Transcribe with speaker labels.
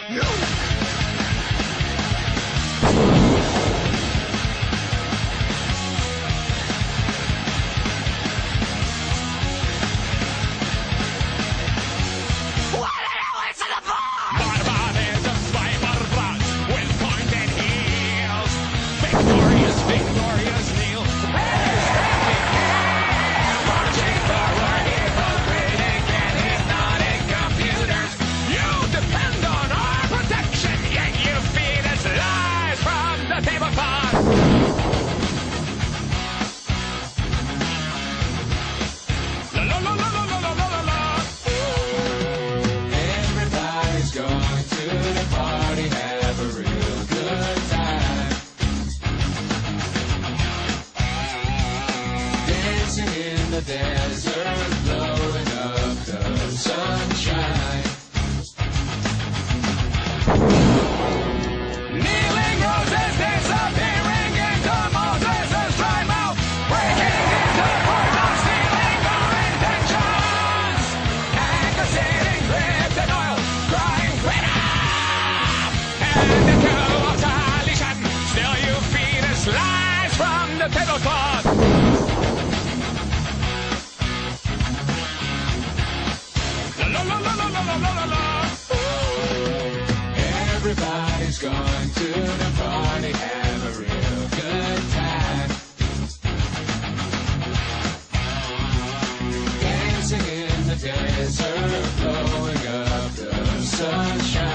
Speaker 1: Everybody's going to the party, have a real good time. Dancing in the desert, blowing up the sunshine. Kneeling roses disappearing into Moses' dry mouth, breaking into words of stealing our intentions. And the sitting lips and oil, crying freedom. And the coup of coalition, still you feed us lies from the tablecloth. La la la la la la la la la. Everybody's going to the party, have a real good time. Dancing in the desert, blowing up the sunshine.